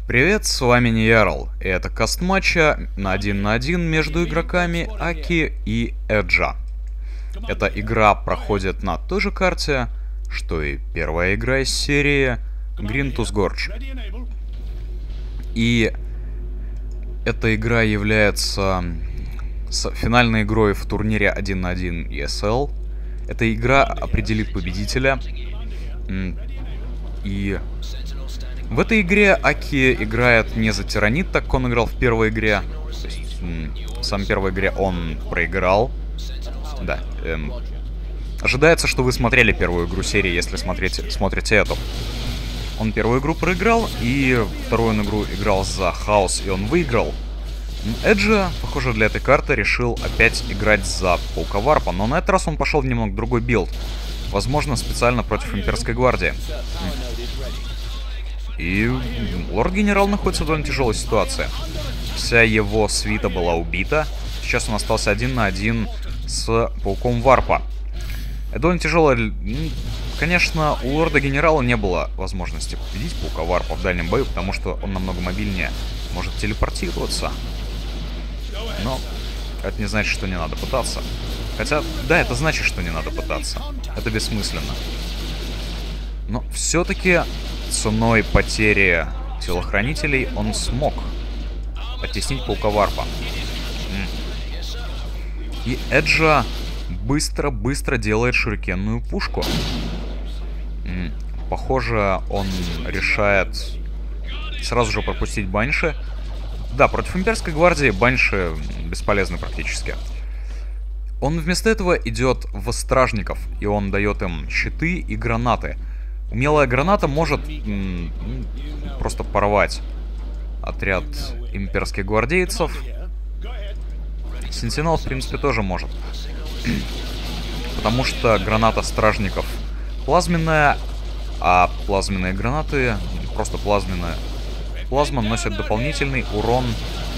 Привет, с вами Неярл, и это каст матча на 1 между игроками Аки и Эджа. Эта игра проходит на той же карте, что и первая игра из серии Green Gorge. И эта игра является финальной игрой в турнире 1 на 1 ESL. Эта игра определит победителя. И в этой игре Аки играет не за Тиранит, так как он играл в первой игре. То есть, в самой первой игре он проиграл. Да. Ожидается, что вы смотрели первую игру серии, если смотрите эту. Он первую игру проиграл, и вторую игру играл за Хаос, и он выиграл. Эджа, похоже, для этой карты решил опять играть за Паука Варпа, но на этот раз он пошел в немного другой билд. Возможно, специально против Имперской Гвардии. И Лорд-Генерал находится в довольно тяжелой ситуации. Вся его свита была убита. Сейчас он остался 1 на 1 с Пауком Варпа. Это довольно тяжело. Конечно, у Лорда-Генерала не было возможности победить Паука Варпа в дальнем бою, потому что он намного мобильнее может телепортироваться. Но это не значит, что не надо пытаться. Хотя, да, это значит, что не надо пытаться. Это бессмысленно. Но все-таки ценой потери телохранителей он смог оттеснить Паука Варпа. И Эджа быстро делает шурикенную пушку. Похоже, он решает сразу же пропустить Банши. Да, против Имперской Гвардии Банши бесполезны практически. Он вместо этого идет в Стражников, и он дает им щиты и гранаты. Умелая граната может просто порвать отряд имперских гвардейцев. Сентинел, в принципе, тоже может. Потому что граната стражников плазменная, а плазменные гранаты, просто плазма наносят дополнительный урон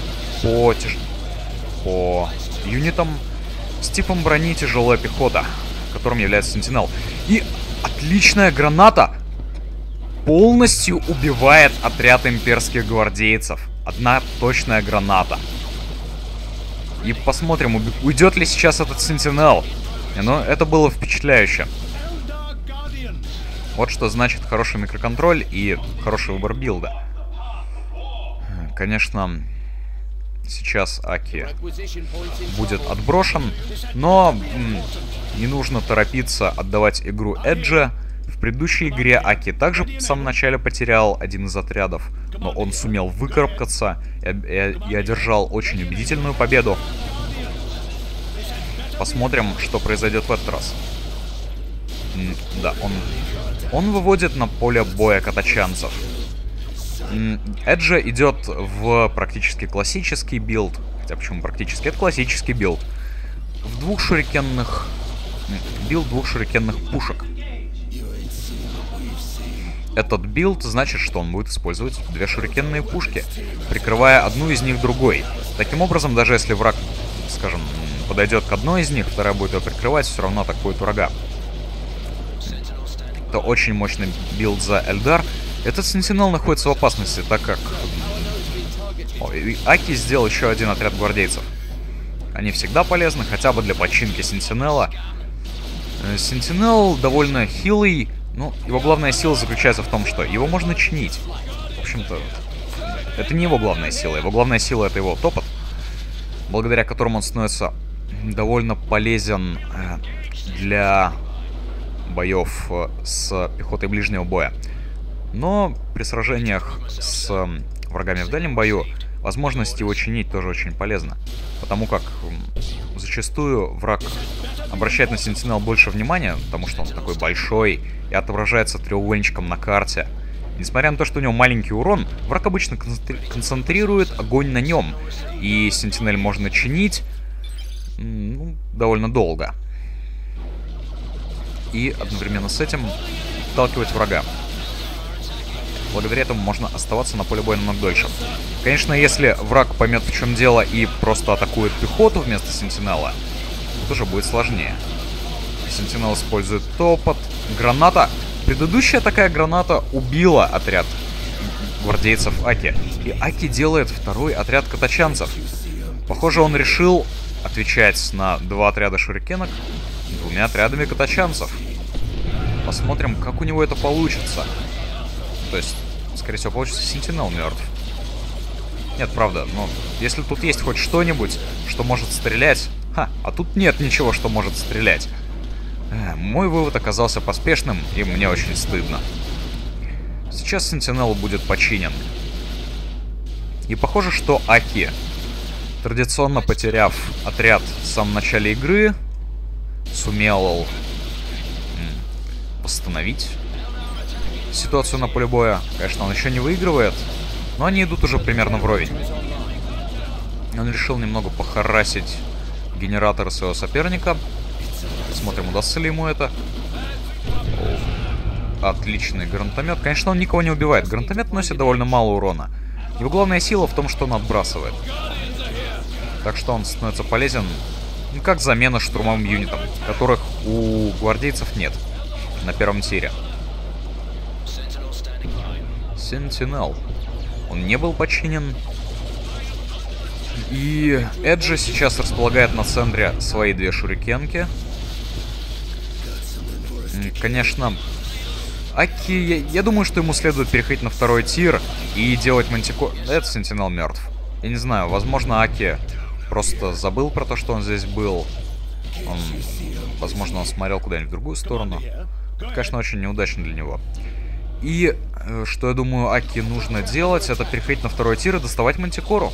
по юнитам с типом брони тяжелая пехота, которым является Сентинел. И отличная граната полностью убивает отряд имперских гвардейцев. Одна точная граната. И посмотрим, уйдет ли сейчас этот Сентинел. Но это было впечатляюще. Вот что значит хороший микроконтроль и хороший выбор билда. Конечно, сейчас Аки будет отброшен, но не нужно торопиться отдавать игру Эджа. В предыдущей игре Аки также в самом начале потерял один из отрядов, но он сумел выкарабкаться и одержал очень убедительную победу. Посмотрим, что произойдет в этот раз. Да, он выводит на поле боя катачанцев. Эджа идет в практически классический билд. Хотя почему практически? Это классический билд. Билд двух шурикенных пушек. Этот билд значит, что он будет использовать две шурикенные пушки, прикрывая одну из них другой. Таким образом, даже если враг, скажем, подойдет к одной из них, вторая будет ее прикрывать, все равно атакует врага. Это очень мощный билд за Эльдар. Этот Сентинел находится в опасности, так как Аки сделал еще один отряд гвардейцев. Они всегда полезны, хотя бы для починки Сентинела. Сентинел довольно хилый, но его главная сила заключается в том, что его можно чинить. В общем-то, это не его главная сила. Его главная сила — это его топот, благодаря которому он становится довольно полезен для боев с пехотой ближнего боя. Но при сражениях с врагами в дальнем бою возможность его чинить тоже очень полезна. Потому как зачастую враг обращает на Сентинел больше внимания, потому что он такой большой и отображается треугольничком на карте. Несмотря на то, что у него маленький урон, враг обычно концентрирует огонь на нем. И Сентинель можно чинить довольно долго. И одновременно с этим отталкивать врага. Благодаря этому можно оставаться на поле боя намного дольше. Конечно, если враг поймет, в чем дело, и просто атакует пехоту вместо Сентинела, тоже будет сложнее. Сентинел использует топот. Граната. Предыдущая такая граната убила отряд гвардейцев Аки. И Аки делает второй отряд катачанцев. Похоже, он решил отвечать на 2 отряда шурикенок 2 отрядами катачанцев. Посмотрим, как у него это получится. То есть, скорее всего, получится Сентинел мертв. Нет, правда, но если тут есть хоть что-нибудь, что может стрелять... а тут нет ничего, что может стрелять. Мой вывод оказался поспешным, и мне очень стыдно. Сейчас Сентинел будет починен. И похоже, что Аки, традиционно потеряв отряд в самом начале игры, сумел восстановить ситуацию на поле боя. Конечно, он еще не выигрывает, но они идут уже примерно вровень. Он решил немного похарасить генераторы своего соперника. Смотрим, удастся ли ему это. Отличный гранатомет. Конечно, он никого не убивает. Гранатомет носит довольно мало урона. Его главная сила в том, что он отбрасывает. Так что он становится полезен, как замена штурмовым юнитам, которых у гвардейцев нет на первом тире. Сентинел. Он не был починен. И Эджи сейчас располагает на центре свои 2 шурикенки. Конечно, Аки, я думаю, что ему следует переходить на 2-й тир и делать мантикор... Это Сентинел мертв. Я не знаю, возможно, Аки просто забыл про то, что он здесь был. Возможно, он смотрел куда-нибудь в другую сторону. Это, конечно, очень неудачно для него. И что, я думаю, Аки нужно делать, это переходить на 2-й тир и доставать мантикору.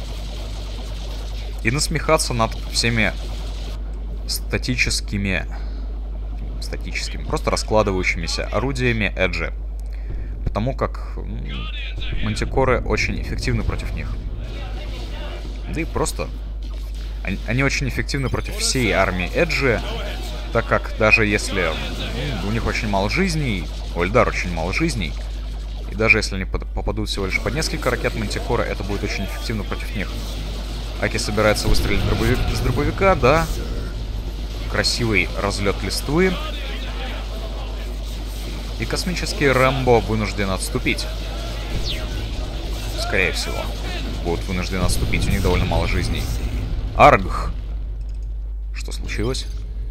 И насмехаться над всеми статическими, просто раскладывающимися орудиями Эджи. Потому как мантикоры очень эффективны против них. Да и просто они очень эффективны против всей армии Эджи, так как даже если у них очень мало жизней, у Эльдар очень мало жизней, и даже если они попадут всего лишь под несколько ракет мантикора, это будет очень эффективно против них. Аки собирается выстрелить с дробовика, да. Красивый разлет листвы. И космический Рэмбо вынужден отступить. Скорее всего, будут вынуждены отступить, у них довольно мало жизней. Аргх. Что случилось?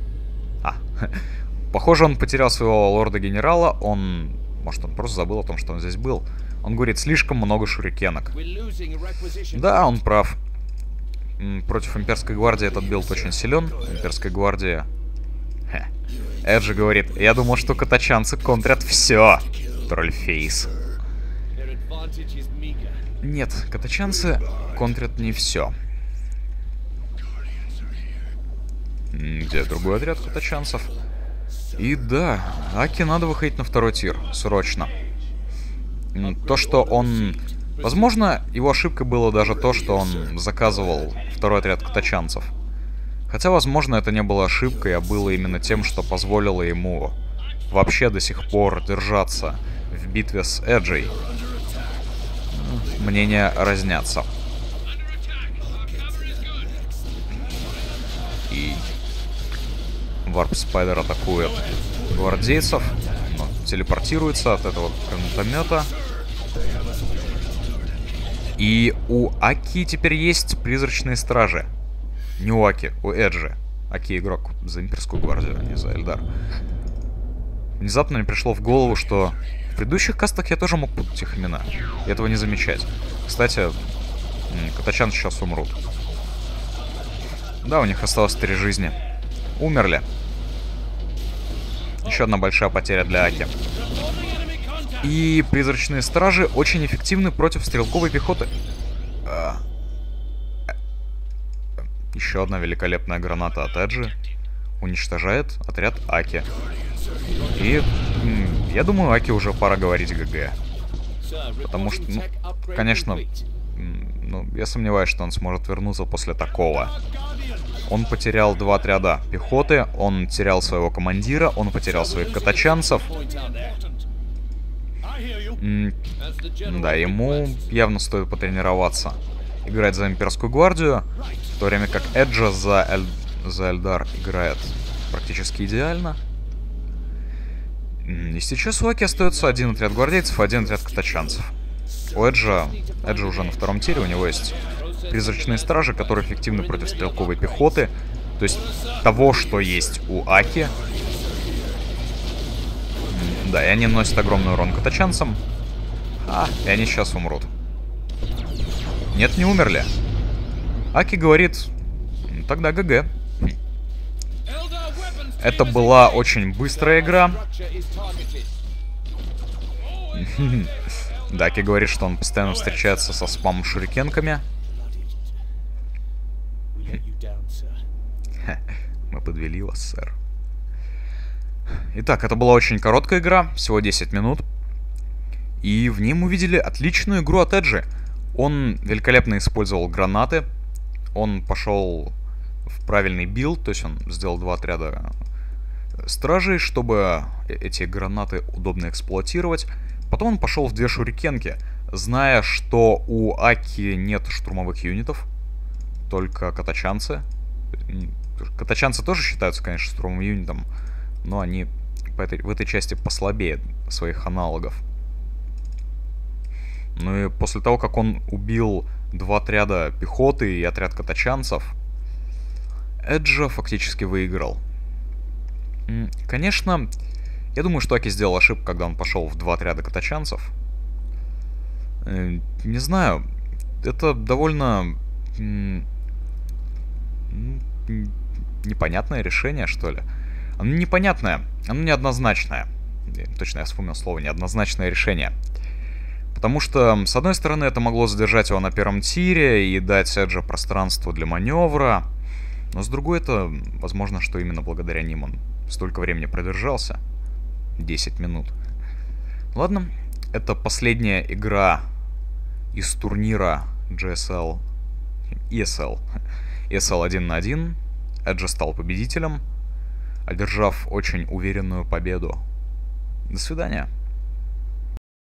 Похоже, он потерял своего лорда-генерала. Может, он просто забыл о том, что он здесь был. Он говорит, слишком много шурикенок. Да, он прав. Против имперской гвардии этот билд очень силен. Имперская гвардия... Эджи говорит, я думал, что катачанцы контрят все. Тролльфейс. Нет, катачанцы контрят не все. Где другой отряд катачанцев? И да, Аки надо выходить на 2-й тир. Срочно. То, что он... Возможно, его ошибкой было даже то, что он заказывал 2-й отряд катачанцев. Хотя, возможно, это не было ошибкой, а было именно тем, что позволило ему вообще до сих пор держаться в битве с Эджей. Мнения разнятся. И Варп Спайдер атакует гвардейцев, но телепортируется от этого гранатомета. И у Аки теперь есть призрачные стражи. Не у Аки, у Эджи. Аки игрок за имперскую гвардию, а не за Эльдар. Внезапно мне пришло в голову, что в предыдущих кастах я тоже мог путать их имена. И этого не замечать. Кстати, катачан сейчас умрут. Да, у них осталось 3 жизни. Умерли. Еще одна большая потеря для Аки. И призрачные стражи очень эффективны против стрелковой пехоты. Еще одна великолепная граната от Эджи уничтожает отряд Аки. И я думаю, Аки уже пора говорить ГГ. Потому что, конечно, я сомневаюсь, что он сможет вернуться после такого. Он потерял 2 отряда пехоты, он терял своего командира, он потерял своих катачанцев. Да, ему явно стоит потренироваться играть за имперскую гвардию, в то время как Эджа за Эльдар играет практически идеально. И сейчас у Аки остается 1 отряд гвардейцев, 1 отряд катачанцев. у Эджа уже на втором тире, у него есть призрачные стражи, которые эффективны против стрелковой пехоты. То есть того, что есть у Аки. Да, и они наносят огромный урон катачанцам. И они сейчас умрут. Нет, не умерли. Аки говорит, тогда ГГ. Это была очень быстрая игра. Да, Аки говорит, что он постоянно встречается со спам-шурикенками. Мы подвели вас, сэр. Итак, это была очень короткая игра, всего 10 минут. И в ней мы увидели отличную игру от Эджи. Он великолепно использовал гранаты. Он пошел в правильный билд, то есть он сделал 2 отряда стражей, чтобы эти гранаты удобно эксплуатировать. Потом он пошел в 2 шурикенки, зная, что у Аки нет штурмовых юнитов, только катачанцы. Катачанцы тоже считаются, конечно, штурмовым юнитом, но они в этой части послабее своих аналогов. Ну и после того, как он убил 2 отряда пехоты и отряд катачанцев, Эджа фактически выиграл. Конечно, я думаю, что Аки сделал ошибку, когда он пошел в 2 отряда катачанцев. Не знаю, это довольно непонятное решение, что ли. Оно непонятное, оно неоднозначное. Точно, я вспомнил слово неоднозначное решение. Потому что, с одной стороны, это могло задержать его на первом тире и дать Эджа пространство для маневра. Но с другой, это возможно, что именно благодаря ним он столько времени продержался. 10 минут. Ладно, это последняя игра из турнира ESL 1 на 1. Эджа стал победителем, одержав очень уверенную победу. До свидания.